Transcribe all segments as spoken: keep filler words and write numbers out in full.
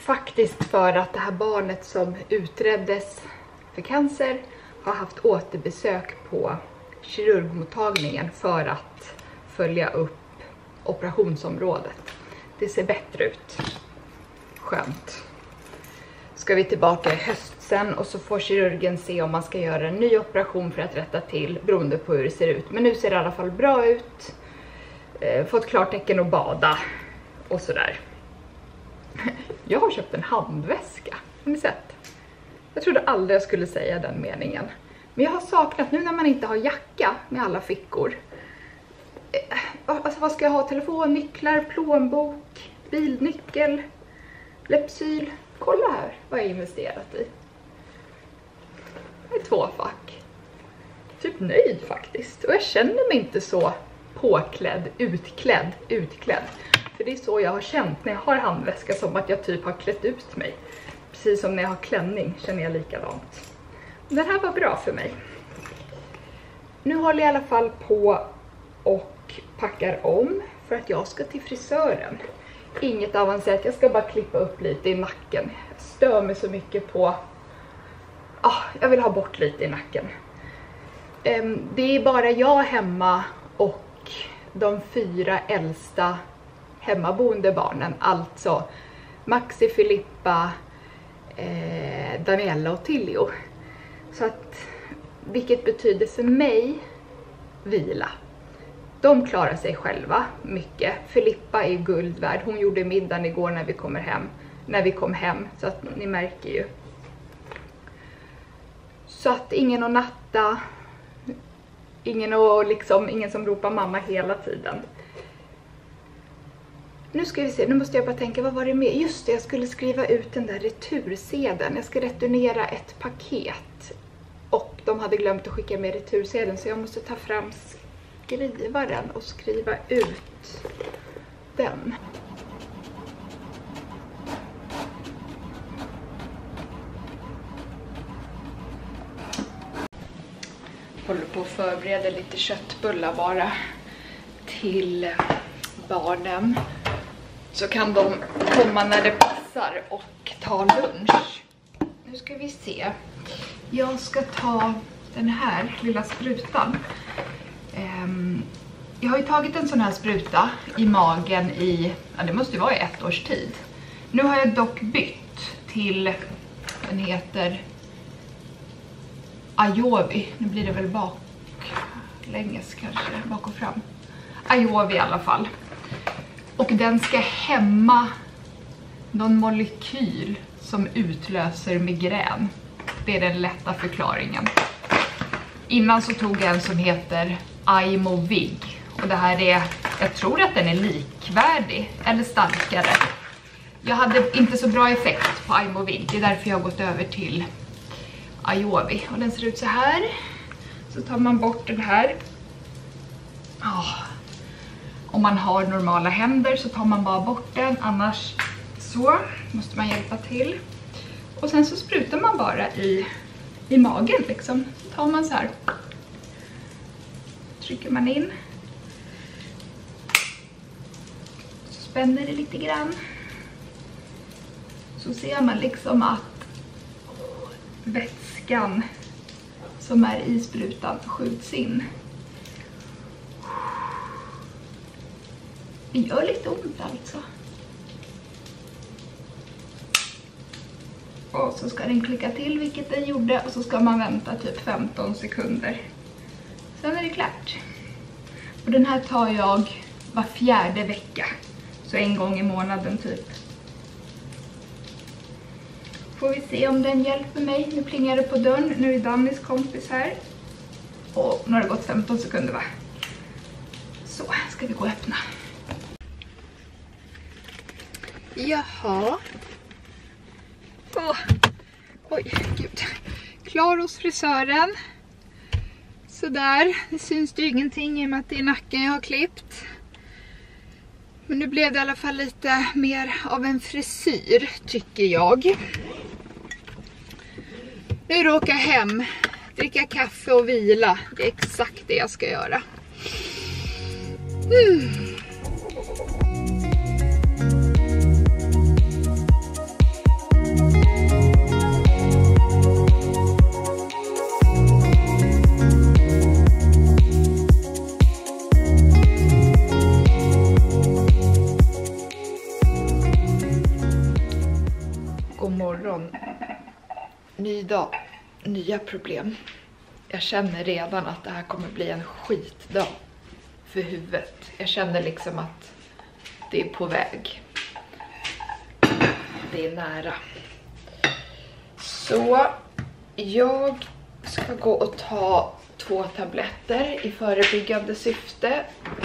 faktiskt för att det här barnet som utreddes för cancer har haft återbesök på kirurgmottagningen för att följa upp operationsområdet. Det ser bättre ut. Skönt. Ska vi tillbaka i höst sen och så får kirurgen se om man ska göra en ny operation för att rätta till beroende på hur det ser ut. Men nu ser det i alla fall bra ut. Eh, fått klartecken att bada och sådär. Jag har köpt en handväska. Har ni sett? Jag trodde aldrig jag skulle säga den meningen. Men jag har saknat, nu när man inte har jacka med alla fickor. Eh, alltså vad ska jag ha? Telefon, nycklar, plånbok, bilnyckel, Lypsyl. Kolla här vad jag har investerat i. Det är två fack. Typ nöjd faktiskt. Och jag känner mig inte så påklädd, utklädd, utklädd. För det är så jag har känt när jag har handväska, som att jag typ har klätt ut mig. Precis som när jag har klänning känner jag likadant. Den här var bra för mig. Nu håller jag i alla fall på och packar om för att jag ska till frisören. Inget avancerat, jag ska bara klippa upp lite i nacken. Jag stör mig så mycket på... Ah, jag vill ha bort lite i nacken. Um, det är bara jag hemma och de fyra äldsta hemmaboende barnen. Alltså Maxi, Filippa, eh, Daniela och Tilio. Så att, vilket betyder för mig vila. De klarar sig själva mycket. Filippa är guld värd. Hon gjorde middagen igår när vi kommer hem. När vi kom hem. Så att ni märker ju. Så att ingen att natta. Ingen, att liksom, ingen som ropar mamma hela tiden. Nu ska vi se. Nu måste jag bara tänka. Vad var det med? Just det, jag skulle skriva ut den där retursedeln. Jag ska returnera ett paket. Och de hade glömt att skicka med retursedeln. Så jag måste ta fram skrivaren och skriva ut den. Håller på att förbereda lite köttbullar bara till barnen. Så kan de komma när det passar och ta lunch. Nu ska vi se. Jag ska ta den här lilla sprutan. Um, jag har ju tagit en sån här spruta i magen i, ja det måste ju vara i ett års tid. Nu har jag dock bytt till, den heter Ajovi. Nu blir det väl baklänges kanske, bak och fram. Ajovi i alla fall. Och den ska hämma någon molekyl som utlöser migrän. Det är den lätta förklaringen. Innan så tog jag en som heter Aimovig. Och det här är, jag tror att den är likvärdig eller starkare. Jag hade inte så bra effekt på Aimovig. Det är därför jag har gått över till Ajovi. Och den ser ut så här. Så tar man bort den här. Oh. Om man har normala händer så tar man bara bort den. Annars så måste man hjälpa till. Och sen så sprutar man bara i, i magen liksom. Så tar man så här. Trycker man in. Så spänner det lite grann. Så ser man liksom att vätskan som är i sprutan skjuts in. Det gör lite ont alltså. Och så ska den klicka till, vilket den gjorde. Och så ska man vänta typ femton sekunder. Sen är det klart. Och den här tar jag var fjärde vecka. Så en gång i månaden typ. Får vi se om den hjälper mig. Nu plingar det på dörren. Nu är Dannys kompis här. Och nu har det gått femton sekunder va? Så, ska vi gå och öppna. Jaha. Åh. Oj, gud. Klar hos frisören. Så där. Det syns det ju ingenting i och med att det är nacken jag har klippt. Men nu blev det i alla fall lite mer av en frisyr, tycker jag. Nu är det åka hem, dricka kaffe och vila. Det är exakt det jag ska göra. Mm. God morgon. Ny dag, nya problem. Jag känner redan att det här kommer bli en skitdag för huvudet. Jag känner liksom att det är på väg. Det är nära. Så jag ska gå och ta två tabletter i förebyggande syfte.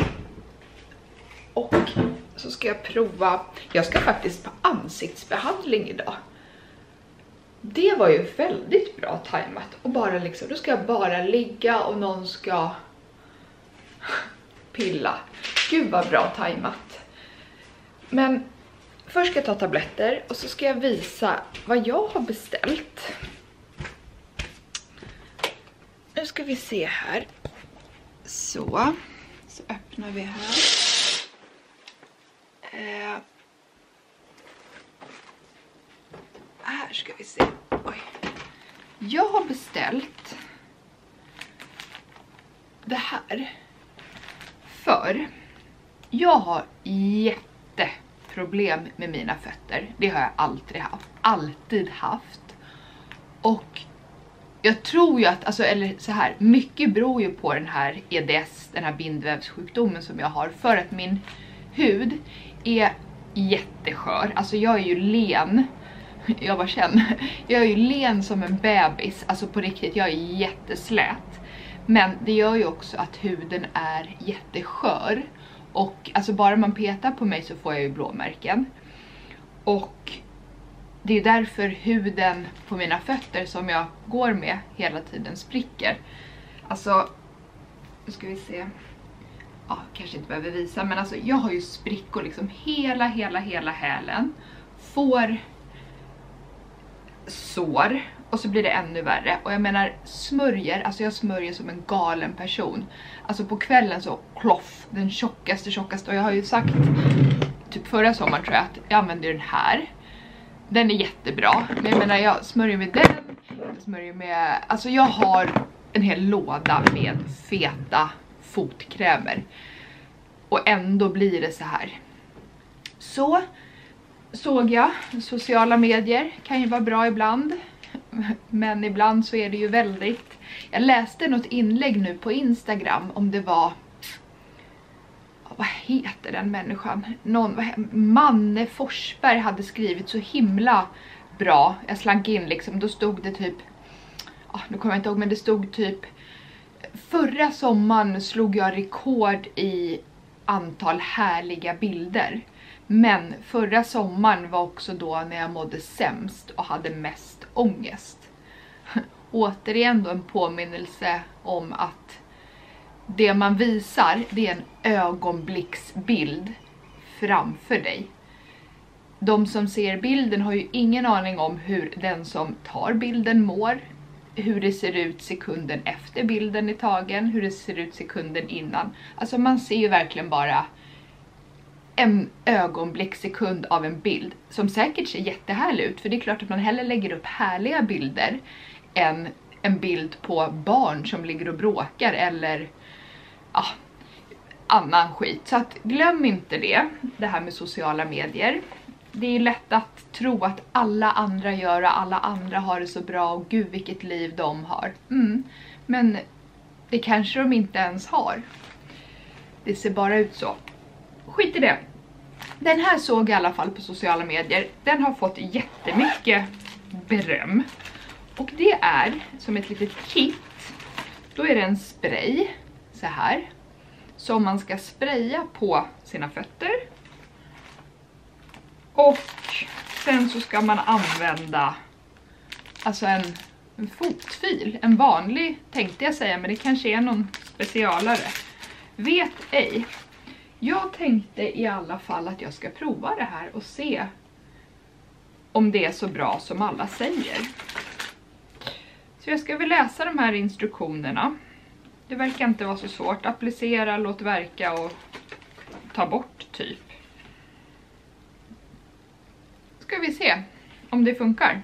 Och så ska jag prova, jag ska faktiskt på ansiktsbehandling idag. Det var ju väldigt bra tajmat. Och bara liksom, då ska jag bara ligga och någon ska pilla. Gud vad bra tajmat. Men först ska jag ta tabletter och så ska jag visa vad jag har beställt. Nu ska vi se här. Så, så öppnar vi här. Eh, här ska vi se. Oj. Jag har beställt det här. För jag har jätteproblem med mina fötter. Det har jag alltid haft. Alltid haft. Och jag tror ju att, alltså, eller så här, mycket beror ju på den här E D S, den här bindvävssjukdomen som jag har. För att min hud är jätteskör. Alltså jag är ju len. Jag bara känner. Jag är ju len som en bebis. Alltså på riktigt, jag är jätteslät. Men det gör ju också att huden är jätteskör. Och alltså bara man petar på mig så får jag ju blåmärken. Och det är därför huden på mina fötter som jag går med hela tiden spricker. Alltså, nu ska vi se. Ja, kanske inte behöver visa, men alltså jag har ju sprickor liksom hela, hela, hela hälen. Får sår och så blir det ännu värre. Och jag menar smörjer, alltså jag smörjer som en galen person. Alltså på kvällen så kloff, den tjockaste, tjockaste. Och jag har ju sagt, typ förra sommaren tror jag att jag använder den här. Den är jättebra, men jag menar jag smörjer med den. Jag smörjer med, alltså jag har en hel låda med feta fotkrämer. Och ändå blir det så här. Så såg jag, sociala medier kan ju vara bra ibland. Men ibland så är det ju väldigt... Jag läste något inlägg nu på Instagram om det var... Vad heter den människan? Någon, Manne Forsberg hade skrivit så himla bra. Jag slank in liksom, då stod det typ... Oh, nu kommer jag inte ihåg, men det stod typ... Förra sommaren slog jag rekord i antal härliga bilder. Men förra sommaren var också då när jag mådde sämst och hade mest ångest. Återigen då en påminnelse om att det man visar, det är en ögonblicksbild framför dig. De som ser bilden har ju ingen aning om hur den som tar bilden mår. Hur det ser ut sekunden efter bilden är tagen. Hur det ser ut sekunden innan. Alltså man ser ju verkligen bara en ögonblickssekund av en bild. Som säkert ser jättehärlig ut. För det är klart att man hellre lägger upp härliga bilder än en bild på barn som ligger och bråkar. Eller ja, annan skit. Så att glöm inte det. Det här med sociala medier. Det är lätt att tro att alla andra gör och alla andra har det så bra och gud vilket liv de har. Mm. Men det kanske de inte ens har. Det ser bara ut så. Skit i det. Den här såg jag i alla fall på sociala medier. Den har fått jättemycket beröm. Och det är som ett litet kit. Då är det en spray. Så här. Som man ska spraya på sina fötter. Och sen så ska man använda alltså en, en fotfil. En vanlig tänkte jag säga, men det kanske är någon specialare. Vet ej. Jag tänkte i alla fall att jag ska prova det här och se om det är så bra som alla säger. Så jag ska väl läsa de här instruktionerna. Det verkar inte vara så svårt. Applicera, låt verka och ta bort typ. Ska vi se om det funkar.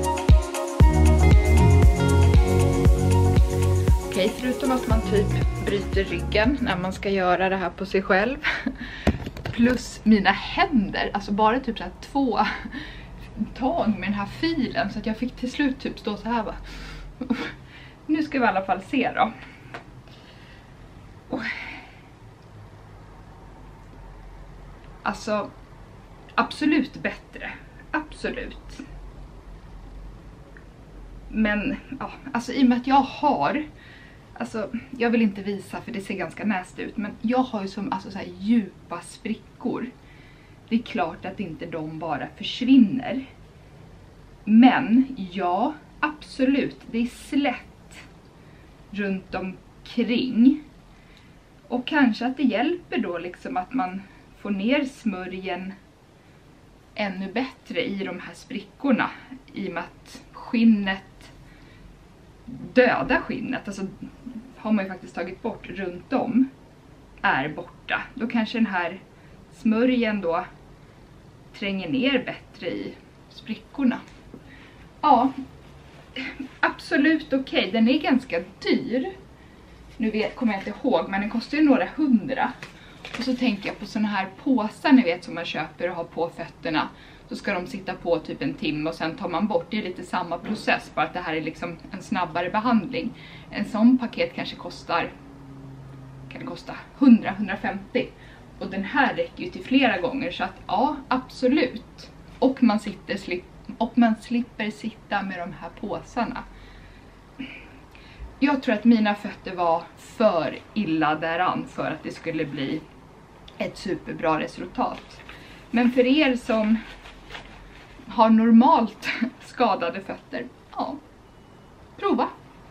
Okej, förutom att man typ bryter ryggen när man ska göra det här på sig själv. Plus mina händer, alltså bara typ så här två tag med den här filen, så att jag fick till slut typ stå så här va. Nu ska vi i alla fall se då. Alltså absolut bättre, absolut. Men ja, alltså i och med att jag har, alltså jag vill inte visa för det ser ganska näst ut, men jag har ju som alltså så här djupa sprickor. Det är klart att inte de bara försvinner. Men ja, absolut, det är slätt runt omkring. Och kanske att det hjälper då liksom att man får ner smörjen ännu bättre i de här sprickorna. I och med att skinnet, döda skinnet, alltså har man ju faktiskt tagit bort runt om, är borta. Då kanske den här smörjen då tränger ner bättre i sprickorna. Ja, absolut okej. Okay. Den är ganska dyr. Nu vet, kommer jag inte ihåg, men den kostar ju några hundra. Och så tänker jag på såna här påsar ni vet som man köper och har på fötterna. Så ska de sitta på typ en timme och sen tar man bort. Det är lite samma process, bara att det här är liksom en snabbare behandling. En sån paket kanske kostar, kan det kosta hundra till hundrafemtio. Och den här räcker ju till flera gånger, så att ja, absolut. Och man, sitter, slip, och man slipper sitta med de här påsarna. Jag tror att mina fötter var för illa däran för att det skulle bli ett superbra resultat. Men för er som har normalt skadade fötter, ja, prova.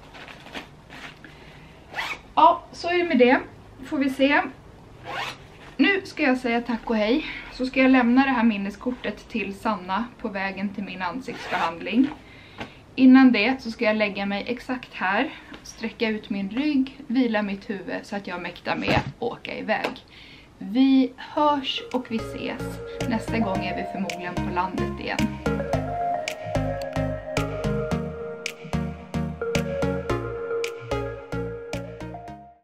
Ja, så är det med det. Får vi se. Nu ska jag säga tack och hej. Så ska jag lämna det här minneskortet till Sanna på vägen till min ansiktsbehandling. Innan det så ska jag lägga mig exakt här, sträcka ut min rygg, vila mitt huvud så att jag mäktar med att åka iväg. Vi hörs och vi ses. Nästa gång är vi förmodligen på landet igen.